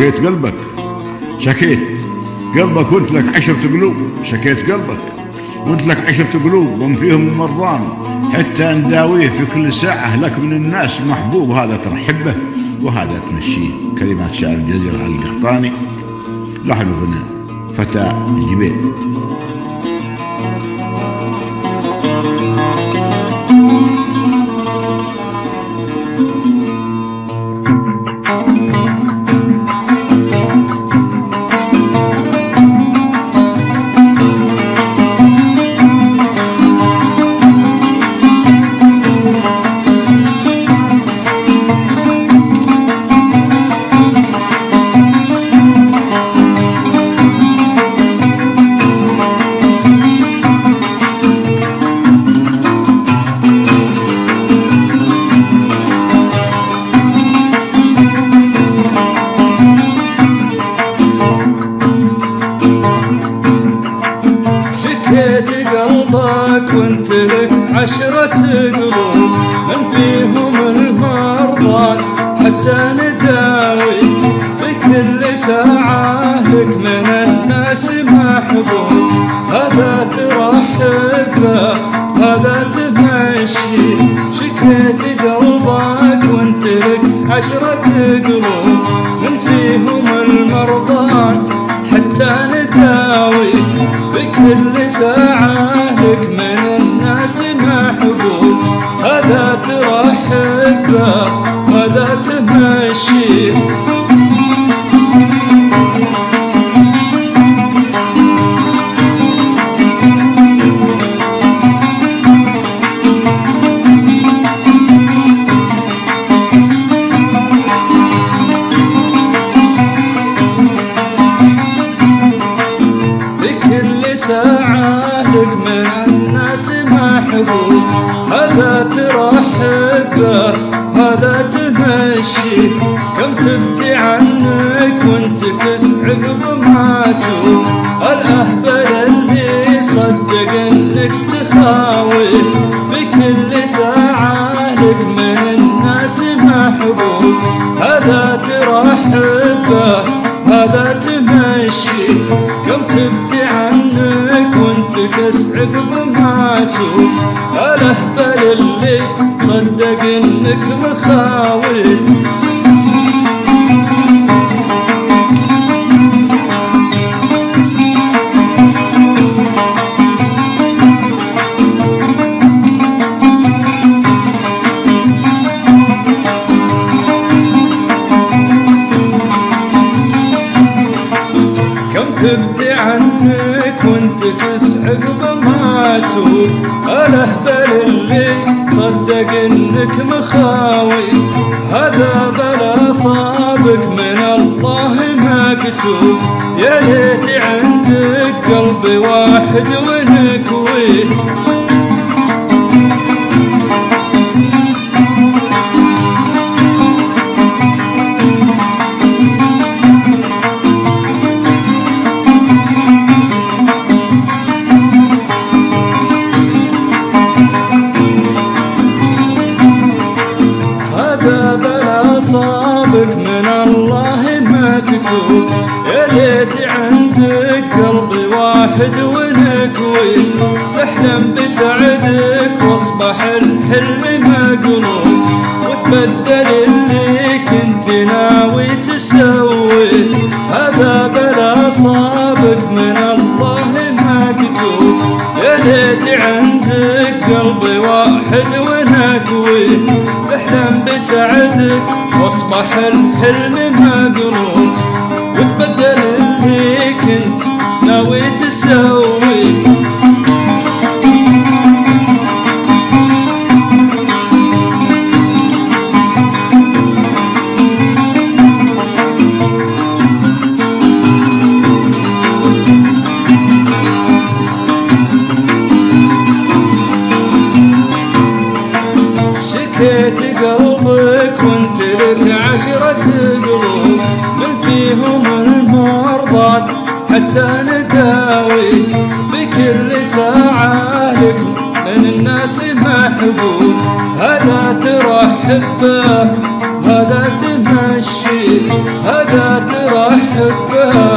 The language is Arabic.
شكيت قلبك، شكيت قلبك وانت لك 10 قلوب، شكيت قلبك وانت لك 10 قلوب ومن فيهم مرضان، حتى نداويه في كل ساعة لك من الناس محبوب، هذا ترحبه وهذا تمشيه. كلمات شاعر الجزيرة علي القحطاني، لحن وغنى فتى الجبيل. شكيت قلبك وانت لك 10 قلوب، من فيهم المرضان حتى نداوي بكل ساعة لك من الناس محبوب، هذا ترحب به هذا تمشي. شكيت قلبك وانت لك 10 قلوب، من فيهم المرضان حتى نداوي في كل ساعة لك من الناس محبوب، هذا ترحب به هذا تمشي. ساعة لك من الناس محبوب، هذا ترحب به هذا تمشي. كم تبكي عنك وانت تسعد بماتوا، الأهبل اللي صدق انك تخاوي في كل ساعة لك من الناس محبوب، هذا ترحب به هذا تمشي. كم تبكي عنك وانت تسعد بماتوا، الأهبل اللي صدق انك مخاوي. كم تبكي عنك وانت تسعد بماتوا، الأهبل اللي صدق انك مخاوي، هذا بلا صابك من الله مكتوب. يا ليت عندك قلب واحد ونكوي، بلا صابك من الله مكتوب. يا ليت عندك قلب واحد ونكوي، تحلم بسعدك واصبح الحلم مقلوب، وتبدل اللي كنت ناوي تسوي، هذا بلا صابك من الله مكتوب. يا ليت عندك قلب واحد ونكوي، تحلم بسعدك واصبح الحلم مقلوب، وتبدل اللي كنت ناوي تسوي. شكيت قلبك وانت لك 10 قلوب، من فيهم المرضى حتى نداوي في كل ساعة لك من الناس محبوب، هذا ترحب به هذا تمشي. هذا ترحب به